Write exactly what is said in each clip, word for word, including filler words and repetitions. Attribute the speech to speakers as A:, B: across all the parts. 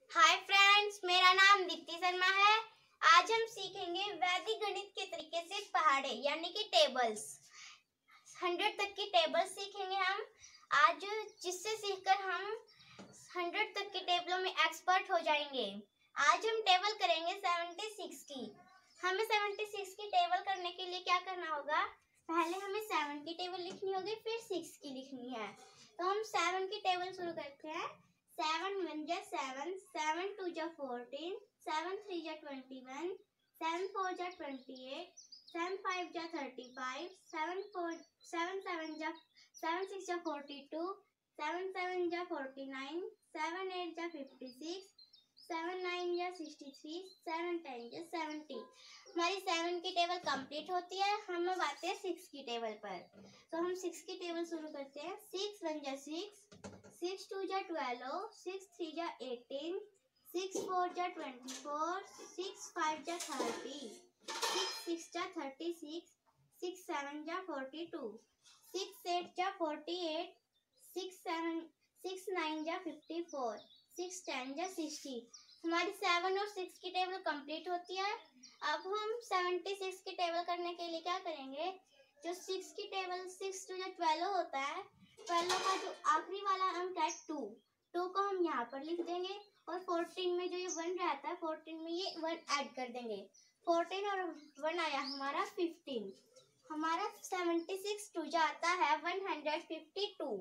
A: Hi friends, मेरा नाम दीप्ति शर्मा है। आज हम सीखेंगे वैदिक गणित के तरीके से पहाड़े यानी कि टेबल्स। हंड्रेड तक की टेबल्स सीखेंगे हम आज, जिससे सीखकर हम हंड्रेड तक की टेबलों में एक्सपर्ट हो जाएंगे। आज हम टेबल करेंगे सेवेंटी सिक्स की। हमें सेवेंटी सिक्स की टेबल करने के लिए क्या करना होगा? पहले हमें सेवन की टेबल लिखनी होगी, फिर सिक्स की लिखनी है। तो हम सेवन की टेबल शुरू करते हैं। सेवन वन जा सेवन, सेवन टू जा फोर्टीन, सेवन थ्री जा ट्वेंटी वन, सेवन फोर जा ट्वेंटी एट, सेवन फाइव जा thirty five, seven four seven seven जा सेवन सिक्स जा फोर्टी टू, सेवन सेवन जा फोर्टी नाइन, सेवन एट जा fifty six, seven nine जा sixty three, seven ten जा seventy. हमारी seven की टेबल कंप्लीट होती है। हम अब आते हैं सिक्स की टेबल पर। तो हम सिक्स की टेबल शुरू करते हैं। सिक्स वन जा सिक्स, सिक्स टू जा ट्वेल्व, सिक्स थ्री जा एटीन, सिक्स फोर जा ट्वेंटी फोर, सिक्स फाइव जा थर्टी, सिक्स सिक्स जा थर्टी सिक्स, सिक्स सेवन जा फोर्टी टू, सिक्स एट जा forty eight, six seven six nine जा fifty four, six ten जा sixty. हमारी seven और सिक्स की टेबल कंप्लीट होती है। अब हम सेवेंटी सिक्स की टेबल करने के लिए क्या करेंगे? जो सिक्स की टेबल सिक्स टू जा ट्वेल्व होता है, ट्वेल्व का जो आखिरी वाला अंक है टू, टू को हम यहाँ पर लिख देंगे और फोर्टीन में जो ये वन रहता है, फोर्टीन में ये वन ऐड कर देंगे। फोर्टीन और वन आया हमारा फिफ्टीन। हमारा सेवेंटी सिक्स टू जा आता है वन हंड्रेड फिफ्टी टू।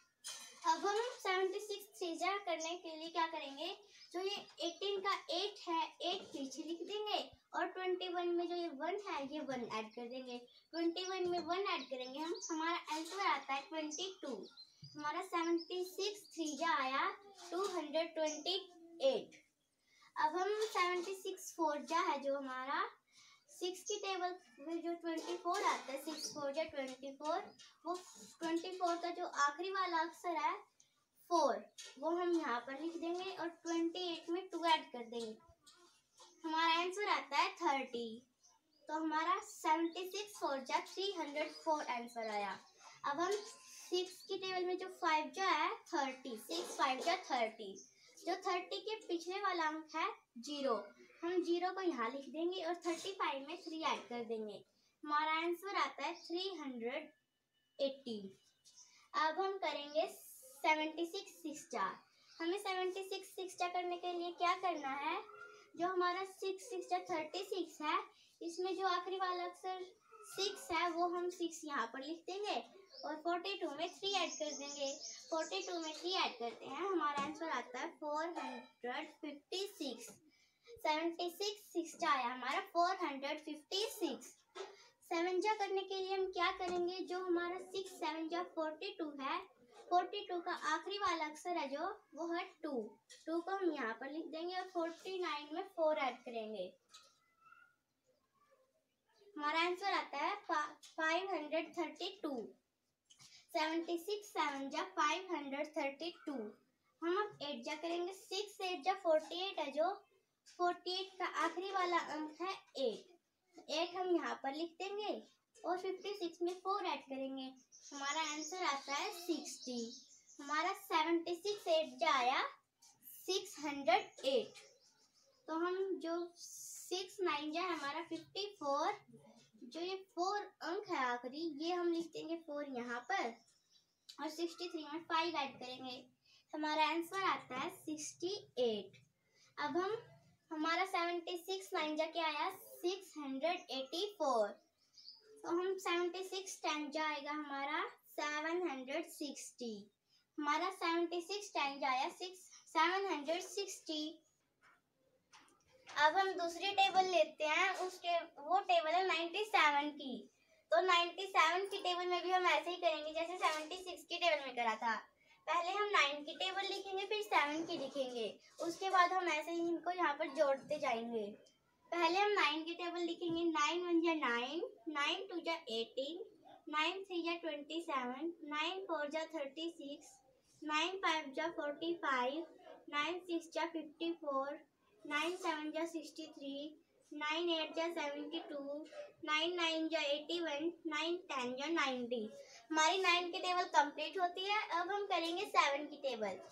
A: अब हम सेवेंटी सिक्स थ्री जा करने के लिए क्या करेंगे? जो ये एटीन का एट है, एट पीछे लिख देंगे और ट्वेंटी वन में जो ये वन है, ये वन ऐड कर देंगे। ट्वेंटी वन में वन ऐड करेंगे हम, हमारा आंसर आता है ट्वेंटी टू। हमारा सेवेंटी सिक्स थ्री जा आया टू हंड्रेड ट्वेंटी एट। अब हम सेवेंटी सिक्स फोर जा है जो हमारा सिक्स की टेबल में जो ट्वेंटी फोर आता है, सिक्स फोर जा ट्वेंटी फोर, वो ट्वेंटी फोर का जो आखिरी वाला अक्षर है फोर, वो हम यहाँ पर लिख देंगे और ट्वेंटी एट में टू ऐड कर देंगे। हमारा आंसर आता है थर्टी। तो हमारा सेवेंटी सिक्स फोर जा थ्री हंड्रेड फोर आंसर आया। अब हम सिक्स की टेबल में जो फाइव जा है थर्टी, सिक्स फाइव जा थर्टी, जो थर्टी के पिछले वाला अंक है जीरो, हम जीरो को यहाँ लिख देंगे और थर्टी फाइव में थ्री ऐड कर देंगे। हमारा आंसर आता है थ्री हंड्रेड एटी। अब हम करेंगे सेवेंटी सिक्स सिक्स जा। हमें सेवेंटी सिक्स सिक्स जा करने के लिए क्या करना है? जो हमारा सिक्स सिक्स जा थर्टी सिक्स है, इसमें जो आखिरी वाला अक्षर सिक्स है वो हम सिक्स यहाँ पर लिख देंगे और फोर्टी टू में थ्री ऐड कर देंगे। फोर्टी टू में थ्री ऐड करते हैं, हमारा आंसर आता है four hundred fifty six. Seventy six six जा आया हमारा four hundred fifty six. Seven जा करने के लिए हम क्या करेंगे? जो हमारा सिक्स सेवन जा फोर्टी टू है, फोर्टी टू का आखिरी वाला अक्षर है जो, वो है टू, टू को हम यहाँ पर लिख देंगे और फोर्टी नाइन में फोर ऐड करेंगे। हमारा आंसर आता है five hundred thirty two. Seventy six seven जा फाइव हंड्रेड थर्टी टू। हम अब एट जा करेंगे। सिक्स एट जा फोर्टी एट है जो, फोर्टी एट का आखिरी वाला अंक है एट, एट हम यहाँ पर लिख देंगे और फिफ्टी सिक्स में फोर ऐड करेंगे। हमारा आंसर आता है सिक्सटी। हमारा सेवेंटी सिक्स एट जा आया सिक्स हंड्रेड एट। तो हम जो सिक्स नाइन जा हमारा फिफ्टी फोर, जो ये फोर अंक है आखिरी, ये हम लिख देंगे फोर यहाँ पर और सिक्सटी थ्री में फाइव ऐड करेंगे। हमारा आंसर आता है सिक्सटी एट। अब हम हमारा सेवेंटी सिक्स नाइन जा के आया सिक्स हंड्रेड एटी फोर। तो हम सेवेंटी सिक्स टेन जा आएगा हमारा सेवन हंड्रेड सिक्सटी। हमारा सेवेंटी सिक्स टेन जा आया सिक्स सेवन हंड्रेड सिक्सटी। अब हम दूसरी टेबल लेते हैं, उसके वो टेबल है नाइन्टी सेवन की। तो नाइन्टी सेवन की टेबल में भी हम ऐसे ही करेंगे जैसे सेवेंटी सिक्स की टेबल में करा था। पहले हम नाइन की टेबल लिखेंगे, फिर सेवन की लिखेंगे, उसके बाद हम ऐसे ही इनको यहाँ पर जोड़ते जाएंगे। पहले हम नाइन की टेबल लिखेंगे। नाइन वन जा नाइन, नाइन टू जा एटीन, नाइन थ्री जा ट्वेंटी सेवन, नाइन फोर जा थर्टी सिक्स, नाइन फाइव जा फोर्टी फाइव, नाइन सिक्स जा फिफ्टी फोर, नाइन सेवन जा सिक्सटी थ्री, नाइन एट जा सेवेंटी टू, नाइन नाइन जा eighty one, nine ten जा ninety. हमारी nine की टेबल कंप्लीट होती है। अब हम करेंगे सेवन की टेबल।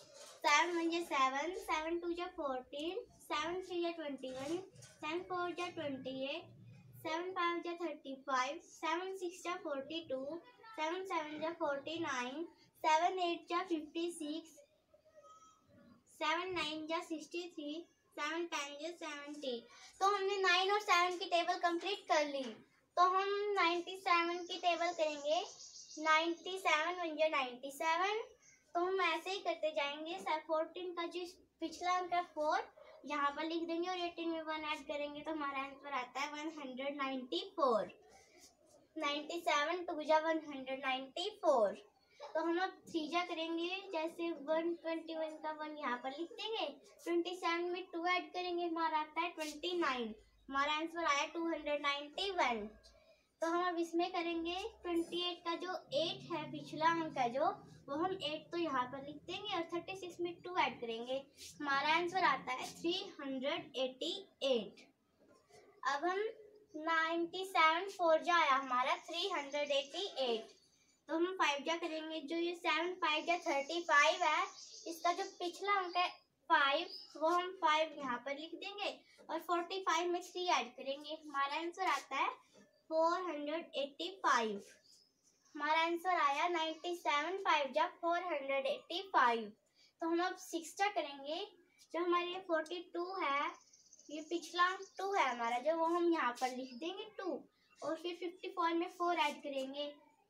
A: सेवन वन जा सेवन, सेवन टू जा फोर्टीन, सेवन थ्री जा ट्वेंटी वन, सेवन फोर जा ट्वेंटी एट, सेवन फाइव जा थर्टी फाइव, सेवन सिक्स जा फोर्टी टू, सेवन सेवन जा फोर्टी नाइन, सेवन एट जा फिफ्टी सिक्स, सेवन नाइन जा sixty three, seven ten जा seventy. तो हमने नाइन और सेवन की टेबल कंप्लीट कर ली। तो हम नाइन्टी सेवन की टेबल करेंगे। नाइन्टी सेवन वन जा नाइन्टी सेवन। तो हम ऐसे ही करते जाएंगे। फोर्टीन का जो पिछला अंक है फोर, यहाँ पर लिख देंगे और एटीन में वन ऐड करेंगे तो हमारा आंसर आता है one hundred ninety four. Ninety seven two जा वन हंड्रेड नाइन्टी फोर। तो हम अब थ्री जा करेंगे। जैसे वन ट्वेंटी वन का वन यहाँ पर लिख देंगे, ट्वेंटी सेवन में टू ऐड करेंगे, हमारा आता है ट्वेंटी नाइन। हमारा आंसर आया टू हंड्रेड नाइन्टी वन। तो हम अब इसमें करेंगे ट्वेंटी एट का जो एट है पिछला अंक है जो, वो हम एट तो यहाँ पर लिख देंगे और थर्टी सिक्स में टू ऐड करेंगे। हमारा आंसर आता है थ्री हंड्रेड एटी एट। अब हम नाइन्टी सेवन फोर जा आया हमारा थ्री हंड्रेड एटी एट। तो हम फाइव जा करेंगे। जो ये सेवन फाइव जा थर्टी फाइव है, इसका जो पिछला अंक है फाइव, वो हम फाइव यहाँ पर लिख देंगे और फोर्टी फाइव में थ्री ऐड करेंगे। हमारा आंसर आता है फोर हंड्रेड एटी फाइव। हमारा आंसर आया नाइन्टी सेवन फाइव जा फोर हंड्रेड एटी फाइव। तो हम अब सिक्स जा करेंगे। जो हमारे ये फोर्टी टू है, ये पिछला टू है हमारा जो, वो हम यहाँ पर लिख देंगे टू और फिर फिफ्टी फोर में फोर ऐड करेंगे।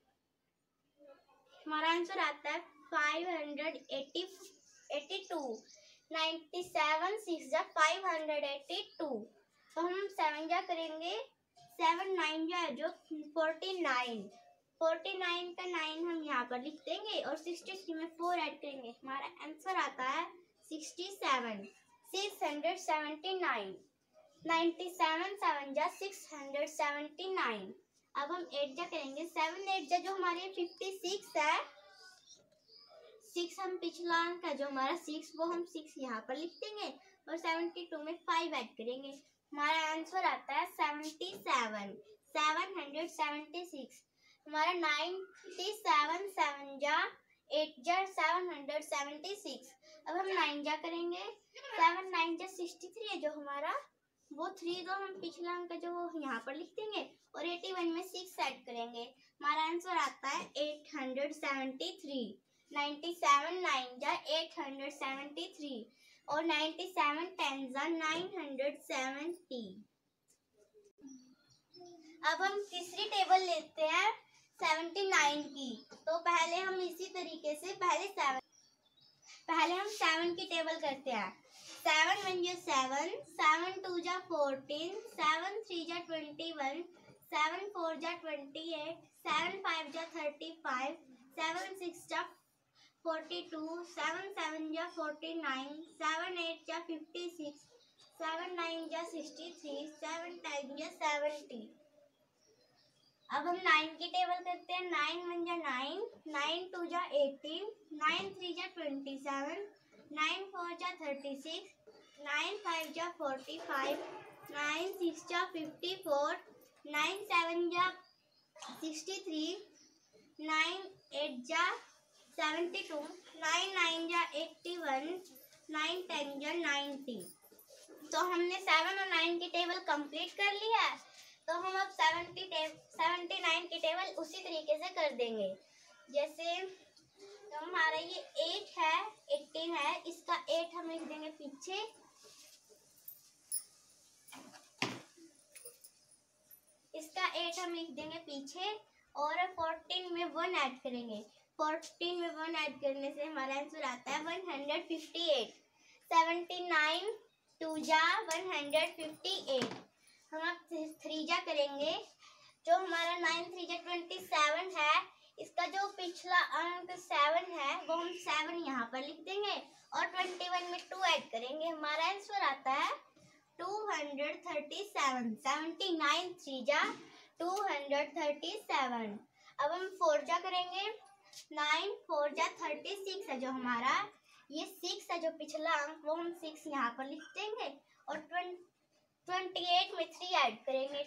A: हमारा आंसर आता है five hundred eighty eighty two. Ninety seven six जा फाइव हंड्रेड एटी टू। तो हम सेवन जा करेंगे। सेवन नाइन जा है जो फोर्टी नाइन। फोर्टी नाइन का नाइन हम यहाँ पर लिख देंगे और सिक्सटी थ्री में फोर ऐड करेंगे। हमारा आंसर आता है sixty seven. Six hundred seventy nine. Ninety seven seven जा सिक्स हंड्रेड सेवेंटी नाइन। अब हम एट जा करेंगे। सेवन एट जा जो हमारे फिफ्टी सिक्स है, सिक्स हम पिछला अंक है जो हमारा सिक्स, वो हम सिक्स यहाँ पर लिख देंगे और सेवेंटी टू में फाइव ऐड करेंगे। हमारा आंसर आता है seventy seven. Seven hundred seventy six. हमारा नाइन्टी सेवन सेवन जा एट जा सेवन हंड्रेड सेवेंटी सिक्स। अब हम नाइन जा करेंगे। सेवन नाइन जा सिक्सटी थ्री है जो हमारा, वो थ्री तो हम पिछला अंक जो वो यहाँ पर लिख देंगे और एटी वन में सिक्स ऐड करेंगे। हमारा आंसर आता है eight hundred seventy three. Ninety seven nine जा एट हंड्रेड सेवेंटी थ्री और नाइन्टी सेवन टेन जा नाइन हंड्रेड सेवेंटी। अब हम तीसरी टेबल लेते हैं सेवेंटी नाइन की। तो पहले हम इसी तरीके से पहले सेवन पहले हम सेवन की टेबल करते हैं। सेवन वन जा सेवन, सेवन टू जा फोर्टीन, सेवन थ्री जा ट्वेंटी वन, सेवन फोर जा ट्वेंटी एट, सेवन फाइव जा थर्टी फाइव, सेवन सिक्स जा फोर्टी टू, सेवन सेवन जा फोर्टी नाइन, सेवन एट जा फिफ्टी सिक्स, सेवन नाइन जा sixty three, seven ten जा seventy. अब हम नाइन की टेबल करते हैं। नाइन वन जा नाइन, नाइन टू जा एटीन, नाइन थ्री जा ट्वेंटी सेवन, नाइन फोर जा थर्टी सिक्स, नाइन फाइव जा फोर्टी फाइव, नाइन सिक्स जा फिफ्टी फोर, नाइन सेवन जा सिक्सटी थ्री, नाइन एट जा सेवेंटी टू, नाइन नाइन जा eighty one, nine ten जा ninety. तो हमने सेवन और नाइन की टेबल कंप्लीट कर ली है। तो हम अब सेवेंटी सेवेंटी नाइन की टेबल उसी तरीके से कर देंगे। जैसे तो हमारा ये एट है, एटीन है, इसका एट हम लिख देंगे पीछे, इसका एट हम लिख देंगे पीछे और फोर्टीन में वन ऐड करेंगे। फोर्टीन में वन ऐड करने से हमारा आंसर आता है one hundred fifty eight. Seventy nine two जा वन हंड्रेड फिफ्टी एट। हम अब थ्री जा करेंगे। जो हमारा नाइन थ्री जा ट्वेंटी सेवन है, इसका जो पिछला अंक सेवन है वो हम सेवन यहाँ पर लिख देंगे और ट्वेंटी वन में टू ऐड करेंगे। हमारा आंसर आता है two hundred thirty seven. Seventy nine three जा टू हंड्रेड थर्टी सेवन। अब हम फोर जा करेंगे। नाइन फोर जा थर्टी सिक्स है जो हमारा, ये सिक्स है जो पिछला अंक, वो हम सिक्स यहाँ पर लिख देंगे और ट्वेंटी एट में थ्री ऐड करेंगे।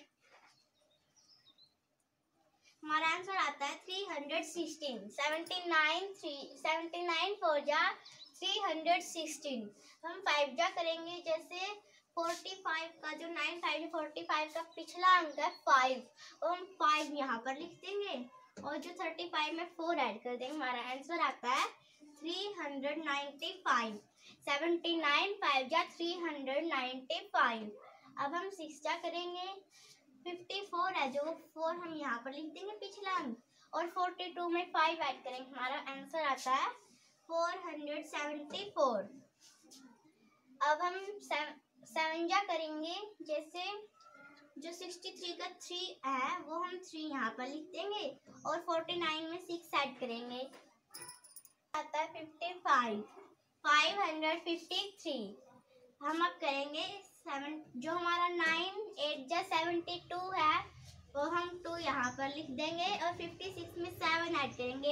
A: हमारा आंसर आता है three hundred sixteen. Seventy nine three seventy nine four जा थ्री हंड्रेड सिक्सटीन। हम फाइव जा करेंगे, जैसे फोर्टी फाइव का जो नाइन फाइव फोर्टी फाइव का पिछला अंक है फाइव, और हम फाइव यहाँ पर लिख देंगे और जो थर्टी फाइव में फोर ऐड कर देंगे। हमारा आंसर आता है three hundred ninety five. Seventy nine five जा थ्री हंड्रेड नाइन्टी फाइव। अब हम सिक्स जा करेंगे, फिफ्टी फोर है जो फोर हम यहाँ पर लिख देंगे पिछला अंक, और फोर्टी टू में फाइव ऐड करेंगे। हमारा आंसर आता है फोर हंड्रेड सेवेंटी फोर। अब हम सेवन जा करेंगे, जैसे जो सिक्सटी थ्री का थ्री है वो हम थ्री यहाँ पर लिख देंगे और फोर्टी नाइन में सिक्स ऐड करेंगे। आता है fifty five. Five hundred fifty three. हम अब करेंगे सेवन, जो हमारा नाइन एट जा सेवेंटी टू है वो हम टू यहाँ पर लिख देंगे और फिफ्टी सिक्स में सेवन ऐड करेंगे।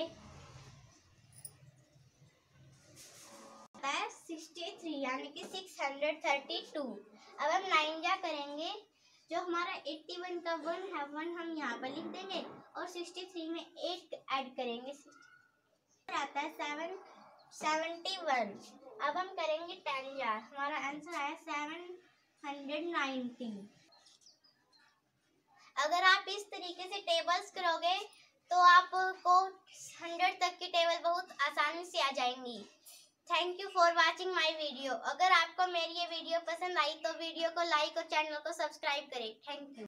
A: आता है सिक्सटी थ्री, यानी कि सिक्स हंड्रेड थर्टी टू। अब हम नाइन जा करेंगे, जो हमारा एट्टी वन का वन है वन हम यहाँ पर लिख देंगे और सिक्सटी थ्री में एट ऐड करेंगे। आता है सेवन सेवेंटी वन। अब हम करेंगे टेन जा, हमारा आंसर आया सेवन हंड्रेड नाइन्टी। अगर आप इस तरीके से टेबल्स करोगे तो आपको हंड्रेड तक की टेबल बहुत आसानी से आ जाएंगी। Thank you for watching my video. अगर आपको मेरी ये वीडियो पसंद आई तो वीडियो को लाइक और चैनल को सब्सक्राइब करें। Thank you.